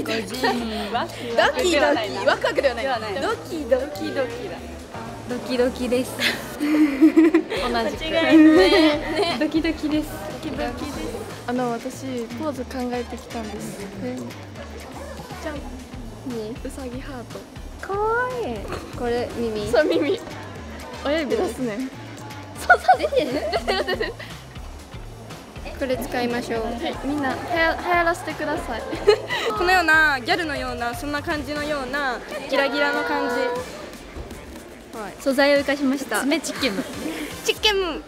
ドキドキ、ワクワクではない。ドキドキドキだ。 ドキドキです。 同じく。 ドキドキです。 ドキドキです。私ポーズ考えてきたんです。じゃん。うさぎハート。 かわいい。これ耳。 そう耳。親指出すね。 そう出てる。出てる。これ使いましょう。 みんな流行らせてください。このようなギャルのようなそんな感じのようなギラギラの感じ。 はい。素材を生かしました。 爪チッケム。チッケム。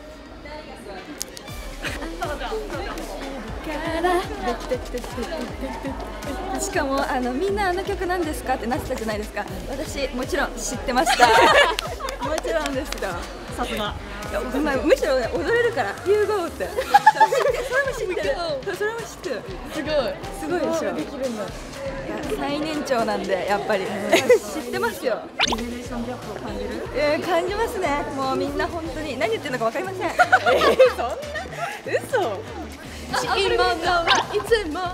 しかもみんな曲なんですかってなってたじゃないですか。私もちろん知ってました。もちろんですよ。さすが。むしろね踊れるから「You Go」って。それも知ってる。それも知ってる。すごいでしょ。できるんだ。最年長なんでやっぱり知ってますよ。ジェネレーションギャップを感じる？感じますね。もうみんな本当に何言ってるのかわかりません。そんな嘘。今のはいつも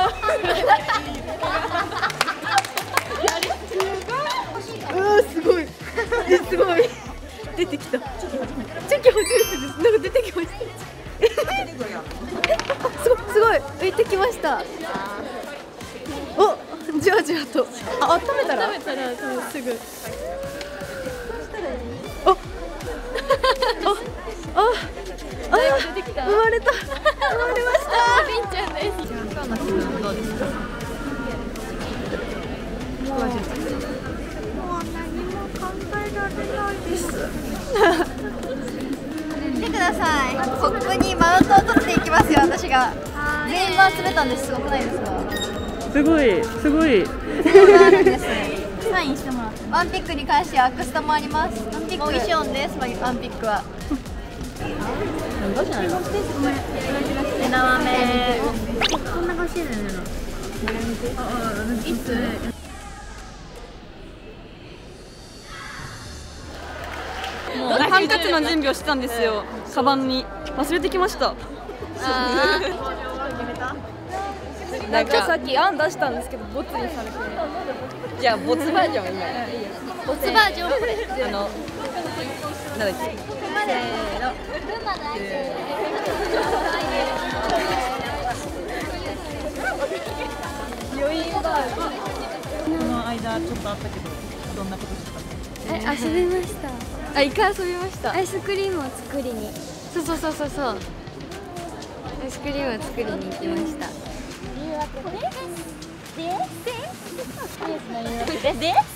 すごいすごい出てきた。チョキ初めてです。なんか出てきました。すごい浮いてきました。お、じわじわと。温めたらすぐ。出てきた。生まれました。りんちゃんです。今日の気分どうですか？もう何も考えられないです。 見てください。コップにマウントを取っていきますよ。私が全員マン集めたんです。すごくないですか？ すごいすごい。 そうなんです。サインしてもらう。ワンピックに関してはアクスタもあります。ワンピックモギションです。ワンピックは。 どうしないの？ 枝豆。 こんな欲しいのよ。いつ？ もうハンカチの準備をしてたんですよ。カバンに忘れてきました。なんかさっき案出したんですけどボツにされて。じゃあボツバージョン今。 ボツバージョンこれ。 なんだっけ。せーの。余韻バージョン。この間ちょっとあったけど、どんなことしたか。 遊びました。 一回遊びました。 アイスクリームを作りに。そう。アイスクリームを作りに行きました。 理由はこれです。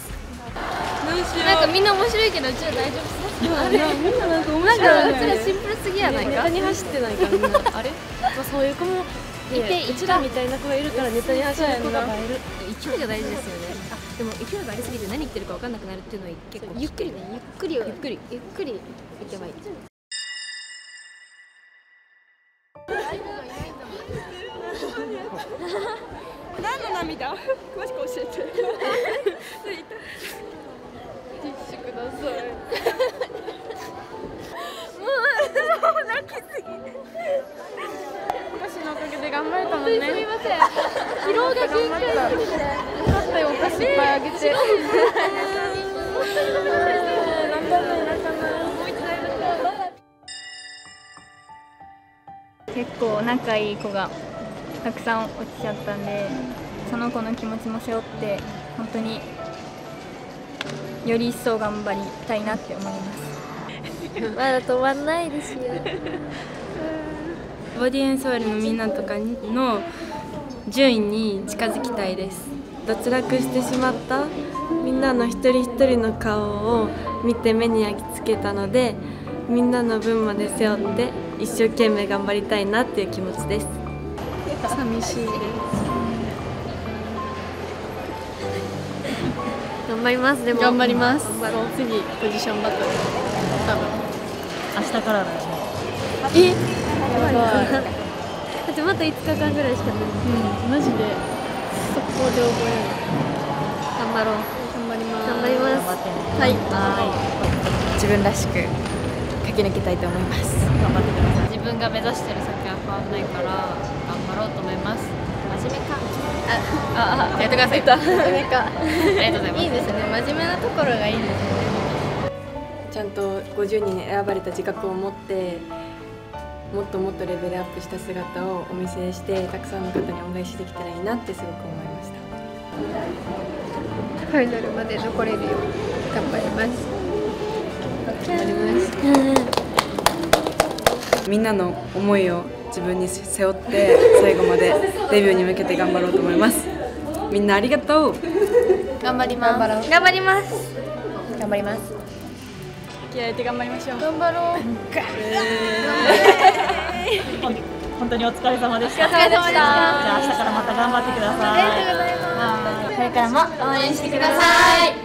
なんかみんな面白いけど、うちら大丈夫？なんかうちらシンプルすぎやないか。 ネタに走ってないからみんな。あれ？そういう子もいて、うちらみたいな子がいるからネタに走る子が映える。 勢いが大事ですよね。でも勢いがありすぎて何言ってるか分かんなくなるっていうのは結構ゆっくりね、ゆっくりいけばいい。 何の涙？詳しく教えて。ティッシュください。もう泣きすぎて。お菓子のおかげで頑張れたもんね。すみません。疲労が限界すぎて。よかったよ、お菓子いっぱいあげて。本当にごめんなさい。泣かない。もう一度やりましょう。 結構仲いい子がたくさん落ちちゃったんで、その子の気持ちも背負って本当により一層頑張りたいなって思います。 まだ止まんないですよ。 ボディエンソールのみんなとかの順位に近づきたいです。脱落してしまったみんなの一人一人の顔を見て目に焼き付けたので、みんなの分まで背負って一生懸命頑張りたいなっていう気持ちです。寂しいです。 頑張ります。でも頑張ります。次ポジションバトル。多分明日からだよね。 だってまた5日間ぐらいしかない。 マジで速攻で覚える。 頑張ろう。 頑張ります。 頑張ります。 はい。自分らしく駆け抜けたいと思います。頑張ってください。自分が目指してる先は変わらないから頑張ろうと思います。真面目か。 やってください。 真面目か。 ありがとうございます。 いいですね。真面目なところがいいですね。 ちゃんと50人に選ばれた自覚を持ってもっともっとレベルアップした姿をお見せしてたくさんの方に恩返しできたらいいなってすごく思いました。 ファイナルまで残れるよう頑張ります。 みんなの思いを自分に背負って最後までデビューに向けて頑張ろうと思います。みんなありがとう。 頑張ります。 頑張ります。頑張ります。 気合い入れて頑張りましょう。 頑張ろう。 本当にお疲れ様でした。 お疲れ様でした。 じゃあ明日からまた頑張ってください。 ありがとうございます。 これからも応援してください。